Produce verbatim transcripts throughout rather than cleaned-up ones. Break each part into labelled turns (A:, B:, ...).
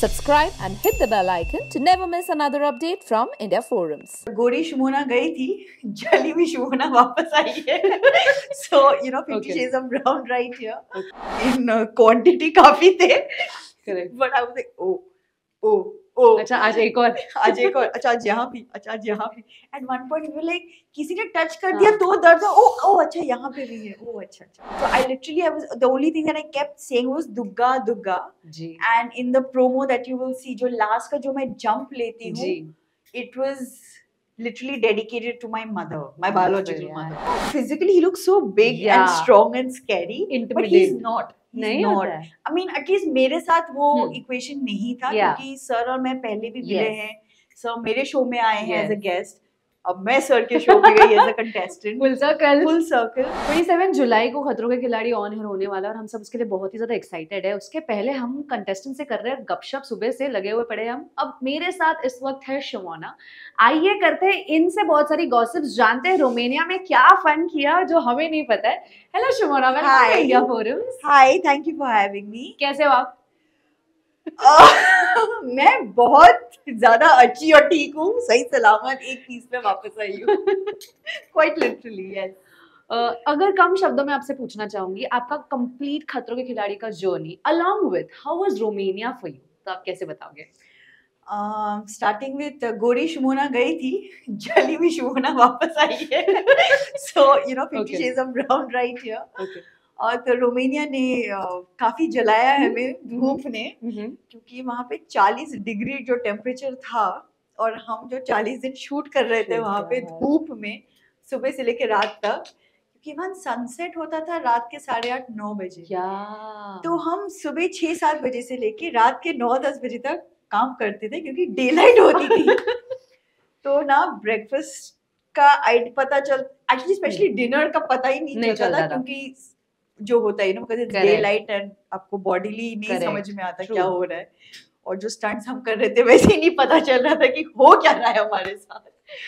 A: Subscribe and hit the bell icon to never miss another update from India Forums.
B: गोरी शुमोना गई थी, जली हुई शुमोना वापस आई है. So you know, Fifty
C: Okay.
B: Shades of Brown right here. In uh, quantity काफी थे.
C: Correct.
B: But I was like, oh, oh, oh.
C: अच्छा आज एक और
B: आज एक और, अच्छा आज यहाँ भी, अच्छा आज यहाँ भी. At one point we were like, किसी ने touch कर दिया तो दर्द हो. Oh, oh, अच्छा यहाँ पे भी है. Oh, अच्छा अच्छा. So I literally, I was the only thing that I kept saying was Dugga Dugga.
C: Ji
B: And in the promo that you will see, जो last का जो मैं jump लेती हूँ,
C: जी
B: it was literally dedicated to my mother, my biological
C: Yeah.
B: mother. Physically, he looks so big
C: Yeah.
B: and strong and scary, but he's
C: Intimidating.
B: not. He's
C: नहीं
B: not.
C: होता है.
B: I mean, at least मेरे साथ वो
C: Hmm.
B: equation नहीं था,
C: Yeah.
B: क्योंकि sir और मैं पहले भी मिले
C: Yes.
B: हैं. सर मेरे शो में आए हैं
C: Yes.
B: as a guest. अब मैं सर के शो में गई as a contestant.
C: Full circle
B: Full circle.
C: सत्ताईस जुलाई को खतरों के खिलाड़ी ऑन एयर होने वाला है और हम सब उसके लिए बहुत ही ज्यादा एक्साइटेड है. उसके पहले हम कंटेस्टेंट से कर रहे हैं गपशप, सुबह से लगे हुए पड़े हम. अब मेरे साथ इस वक्त है शुमोना. आइए करते हैं इनसे बहुत सारी गॉसिप्स, जानते हैं रोमानिया में क्या फन किया जो हमें नहीं पता है. Hello Shumona, welcome
B: Hi.
C: To India forums.
B: Hi, thank you for having me.
C: कैसे हो आप?
B: Uh, मैं बहुत ज्यादा अच्छी और ठीक हूँ, सही सलामत एक पीस में वापस आई हूँ. Quite literally, yes.
C: Uh, अगर कम शब्दों में आपसे पूछना चाहूंगी, आपका कंप्लीट खतरों के खिलाड़ी का journey along with how was Romania for you, तो आप कैसे बताओगे?
B: स्टार्टिंग विद गोरी शुमोना गई थी, जली हुई शुमोना वापस आई है. So you know fifty
C: Okay.
B: Shades of brown right here.
C: Okay.
B: और तो रोमानिया ने uh, काफी जलाया है हमें धूप ने,
C: Mm-hmm.
B: क्योंकि वहां पे चालीस डिग्री जो टेम्परेचर था और हम जो चालीस दिन शूट कर रहे थे
C: Shoot
B: वहां पे
C: कर रहे हैं.
B: धूप में, सुबह से लेके रात तक, क्योंकि वहां सनसेट होता था रात के साढ़े आठ नौ बजे.
C: Yeah.
B: तो हम सुबह छह सात बजे से लेके रात के नौ दस बजे तक काम करते थे, क्योंकि डे लाइट होती थी. तो ना ब्रेकफास्ट का आइड पता चल, एक्चुअली स्पेशली डिनर का पता ही नहीं,
C: नहीं
B: चलता
C: चलता
B: था,
C: था.
B: क्योंकि जो होता है ना, because it's day
C: Correct.
B: Light and आपको बॉडीली नहीं
C: Correct.
B: समझ में आता
C: True.
B: क्या हो रहा है. और जो स्टंट्स हम कर रहे थे वैसे ही नहीं पता चल रहा था कि हो क्या रहा है हमारे साथ.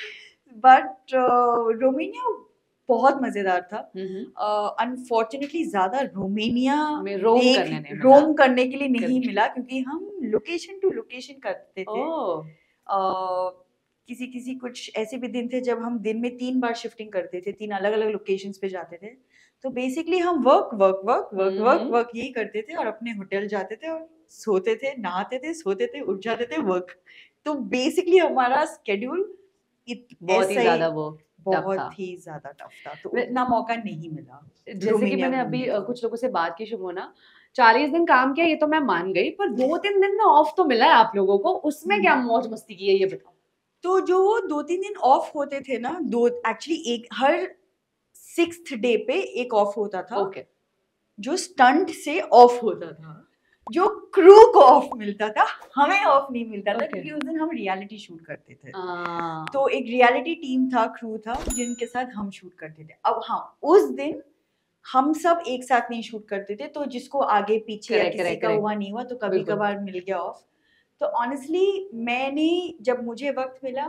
B: बट रोमानिया बहुत मजेदार था.
C: Mm-hmm.
B: अनफॉर्चुनेटली ज्यादा रोमानिया
C: में रोम
B: देख-
C: करने नहीं मिला.
B: रोम करने के लिए नहीं
C: Correct.
B: मिला, क्योंकि हम लोकेशन टू लोकेशन करते थे.
C: Oh.
B: अ, किसी किसी कुछ ऐसे भी दिन थे जब हम दिन में तीन बार शिफ्टिंग करते थे, तीन अलग अलग लोकेशंस पे जाते थे. तो बेसिकली हम work work work work work
C: hmm.
B: Work यही करते थे और अपने होटल जाते थे और सोते थे, नहाते थे, सोते थे, उठ जाते थे, वर्क. तो बेसिकली हमारा स्केड्यूल
C: बहुत ही ज्यादा वो tough था.
B: बहुत ही ज्यादा टफ था. तो
C: वे-
B: उतना मौका नहीं मिला.
C: जैसे कि
B: रोमानिया
C: मैंने
B: घूमने
C: अभी
B: का.
C: अ, कुछ लोगों से बात की शुमोना, चालीस दिन काम किया ये तो मैं मान गई, पर दो तीन दिन में ऑफ तो मिला है आप लोगों को, उसमें क्या मौज मस्ती की है ये बताओ.
B: तो जो वो दो तीन दिन ऑफ होते थे ना, दो एक्चुअली एक हर सिक्स्थ डे पे एक ऑफ होता था,
C: ओके.
B: जो स्टंट से ऑफ होता था, जो क्रू को ऑफ मिलता था, हमें ऑफ नहीं मिलता था,
C: Okay.
B: क्योंकि उस दिन हम रियलिटी शूट करते थे.
C: आ,
B: तो एक रियलिटी टीम था, क्रू था, जिनके साथ हम शूट करते थे. अब हाँ, उस दिन हम सब एक साथ नहीं शूट करते थे, तो जिसको आगे पीछे या
C: Correct,
B: किसी
C: correct,
B: का
C: correct.
B: हुआ नहीं हुआ, तो कभी
C: बिल्कुल.
B: कभार मिल गया ऑफ. तो ऑनेस्टली मैंने जब मुझे वक्त मिला,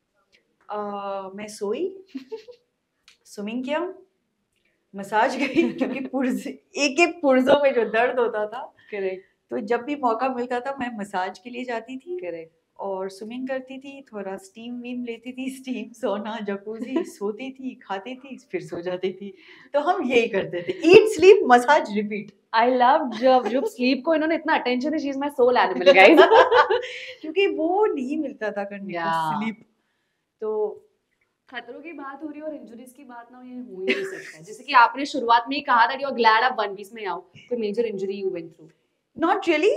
B: अ, मैं सोई, स्विमिंग किया, मसाज गई, क्योंकि पुर्ज एक एक पुर्जों में जो दर्द होता था,
C: करेक्ट
B: तो जब भी मौका मिलता था मैं मसाज के लिए जाती थी
C: करेक्ट.
B: और स्विमिंग करती थी, थोड़ा स्टीम वीम लेती थी, स्टीम सोना जकूजी, सोती थी, खाती थी, फिर सो जाती थी. तो हम यही करते थे, eat sleep massage repeat.
C: I love जब जब स्लीप को इन्होंने इतना अटेंशन दी, she is my soul animal guys.
B: क्योंकि वो नहीं मिलता था करने को,
C: Yeah.
B: स्लीप. तो
C: खतरों की बात हो रही है और इंजरीज की बात ना हो, ये हो ही नहीं सकता है. जैसे कि आपने शुरुआत में ही कहा था, यू आर ग्लैड आप वन पीस में आओ, कोई major injury you went through?
B: Not really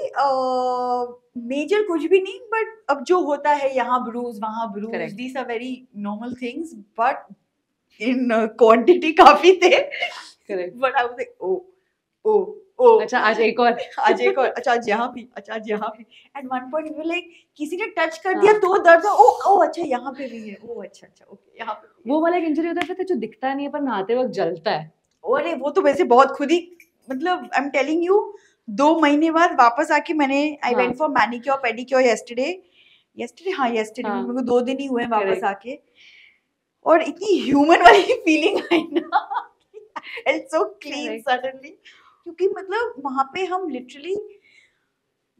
B: major कुछ भी नहीं, बट अब जो होता है यहाँ ब्रूज वहाँ bruise,
C: Correct.
B: These are very normal things, but in quantity काफी थे.
C: Correct.
B: But I was like oh oh oh,
C: अच्छा आज एक और.
B: आज एक और, अच्छा आज यहाँ भी, अच्छा आज यहाँ भी. At one point we were like, किसी ने टच कर दिया
C: हाँ.
B: तो दर्द हो. ओ ओ अच्छा यहाँ पे भी है. ओ अच्छा अच्छा ओके यहाँ पे भी है.
C: वो वाला एक इंजरी होता है जो दिखता नहीं है पर नहाते वक्त जलता है.
B: अरे वो तो वैसे बहुत खुद ही, मतलब आई एम टेलिंग यू, दो महीने बाद वापस आके मैंने आई
C: हाँ.
B: Went for manicure pedicure yesterday yesterday हाँ यस्टरडे
C: हाँ.
B: मेरे को दो दिन ही हुए हैं वापस
C: Correct.
B: आके, और इतनी ह्यूमन वाली फीलिंग आई ना, it's so clean
C: Correct.
B: Suddenly. क्योंकि मतलब वहां पे हम लिटरली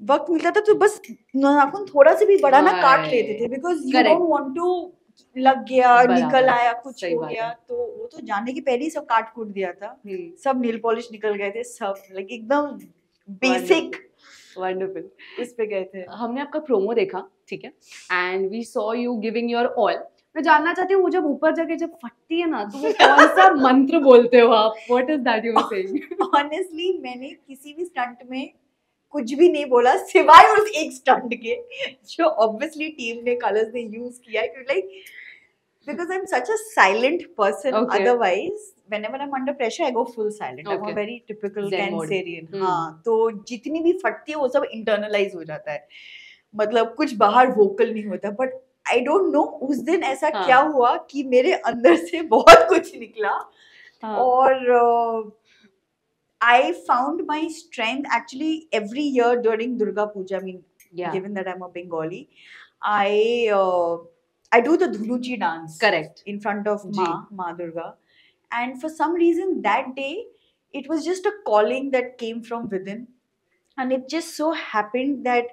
B: वक्त मिलता था तो बस नाखून थोड़ा सा भी बड़ा ना काट लेते थे, because you
C: Correct.
B: Don't want to लग गया,
C: बराबर,
B: निकल आया, कुछ
C: सही
B: हो
C: बात
B: गया,
C: है।
B: तो वो तो जाने के पहले ही सब काट कूट दिया था,
C: हम्म,
B: सब नील पॉलिश निकल गए थे, सब लाइक एकदम बेसिक
C: wonderful.
B: इस पे गए थे।
C: हमने आपका प्रोमो देखा, ठीक है, and we saw you giving your all. मैं जानना चाहती हूँ वो जब ऊपर जाके जब फटती है ना, तो वो कौन सा मंत्र बोलते हो आप? What is that you are saying?
B: Honestly मैंने किसी भी स्टंट में कुछ भी नहीं बोला सिवाय उस एक स्टंट के जो ऑब्वियसली टीम ने, कलर्स ने यूज किया, क्योंकि like because I'm such a silent person.
C: Okay.
B: Otherwise, whenever I'm under pressure, I go full silent. I'm
C: Okay.
B: a very typical
C: Zen mode.
B: Cancerian.
C: Hmm.
B: हाँ, तो जितनी भी फटती है वो सब internalize हो जाता है, मतलब कुछ बाहर vocal नहीं होता. But I don't know उस दिन ऐसा
C: हाँ.
B: क्या हुआ कि मेरे अंदर से बहुत कुछ निकला,
C: हाँ.
B: और uh, I found my strength actually every year during Durga Puja. I mean,
C: Yeah.
B: given that I'm a Bengali, I uh, I do the Dhunuchi dance.
C: Correct.
B: In front of
C: Ji.
B: Ma, Ma Durga. And for some reason that day, it was just a calling that came from within. And it just so happened that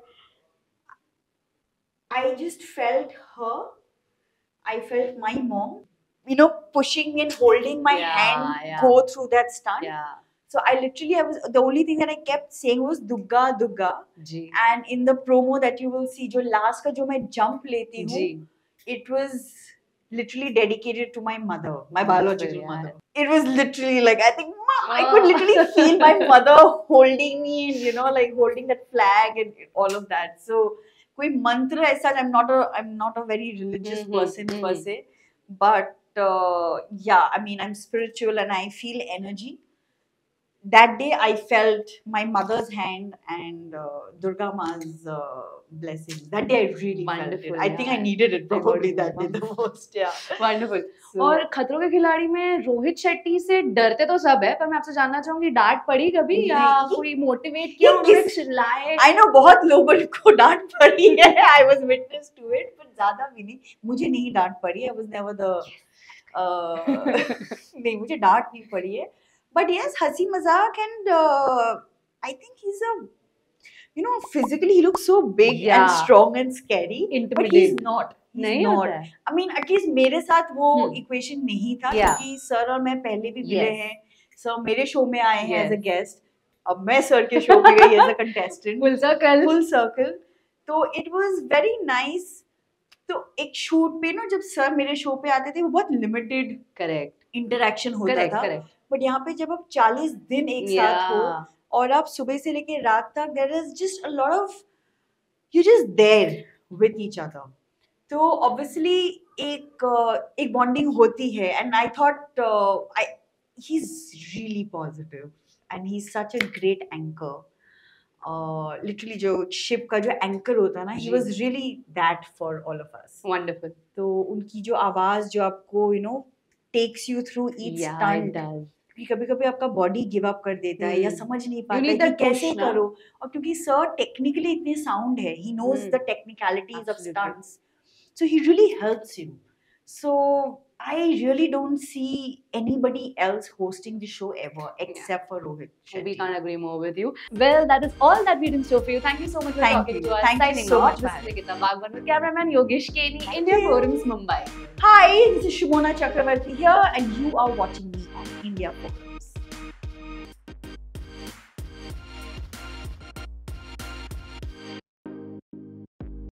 B: I just felt her. I felt my mom, you know, pushing me and holding my
C: Yeah,
B: hand,
C: yeah.
B: go through that stunt.
C: Yeah.
B: So I literally, I was, the only thing that I kept saying was Dugga, Dugga.
C: Ji.
B: And in the promo that you will see, जो last का जो मैं jump लेती हूँ,
C: जी.
B: it was literally dedicated to my mother, my biological
C: Yeah.
B: mother. It was literally like, I think, Ma, I
C: Oh.
B: could literally feel my mother holding me and, you know, like holding that flag and all of that. So, कोई मंत्र ऐसा, I'm not a, I'm not a very religious
C: Mhm,
B: person per
C: mhm.
B: se, but uh, yeah, I mean, I'm spiritual and I feel energy. That day I felt my mother's hand and uh, Durga Ma's uh, blessings. That day I really
C: Wonderful,
B: felt it. I think I
C: yeah.
B: needed it probably
C: I
B: that day the most. Yeah.
C: Wonderful.
B: So,
C: और खतरों के खिलाड़ी में रोहित शेट्टी से डरते तो सब है, पर मैं आपसे जानना चाहूंगी डांट पड़ी कभी या
B: नहीं।
C: कोई मोटिवेट किया,
B: ये
C: उन्होंने
B: किस-
C: चिल्लाए?
B: I know बहुत लोगों को डांट पड़ी है. I was witness to it, but ज्यादा भी नहीं. मुझे नहीं डांट पड़ी. I was never the uh, नहीं, मुझे डांट नहीं पड़ी है. But yes, हंसी मजाक and uh, I think he's a, you know, physically he looks so big
C: Yeah.
B: and strong and scary. But he's
C: Intimidating.
B: not. He's
C: नहीं
B: not.
C: होता है.
B: I mean, at least मेरे साथ वो
C: Hmm.
B: equation नहीं था,
C: Yeah.
B: क्योंकि sir और मैं पहले भी मिले
C: Yes.
B: हैं. सर मेरे शो में आए हैं
C: Yes.
B: as a guest. अब मैं सर के शो पे गई as a contestant.
C: Full circle.
B: Full circle. तो it was very nice. तो एक शूट पे ना जब सर मेरे शो पे आते थे वो बहुत लिमिटेड
C: Correct.
B: इंटरेक्शन होता
C: Correct.
B: था.
C: Correct.
B: बट यहाँ पे जब आप चालीस दिन एक साथ हो
C: Yeah.
B: और आप सुबह से लेके रात तक, there is just a lot of, you just there with each other. तो ऑब्वियसली एक uh, एक बॉन्डिंग होती है. And I thought I he is really positive and he is such a great anchor. Literally जो ship का जो anchor होता है ना, he was really that for all of us.
C: Wonderful.
B: तो उनकी जो आवाज जो आपको you know takes you through each
C: Yeah, it
B: stunt,
C: does.
B: क्योंकि कभी कभी आपका बॉडी गिव अप कर देता है या
C: Hmm.
B: समझ नहीं
C: You
B: पाता है
C: need
B: कि
C: that
B: कैसे
C: push, ना?
B: करो. और क्योंकि सर टेक्निकली इतने साउंड है, he knows
C: Hmm.
B: The technicalities of
C: Absolutely.
B: Stunts, so he really helps you. So I really don't see anybody else hosting the show ever except for Rohit Shetty.
C: We can't agree more with you. Well, that is all that we did in store for you. Thank you so much for
B: Thank
C: talking
B: you.
C: to us.
B: Thank you
C: Signing
B: so
C: off.
B: much,
C: This
B: ma'am.
C: is Nikita Bhagwan with cameraman Yogesh Keni,
B: Thank
C: India
B: you.
C: Forums, Mumbai.
B: Hi, this is Shimona Chakravarti here and you are watching me on India Focus.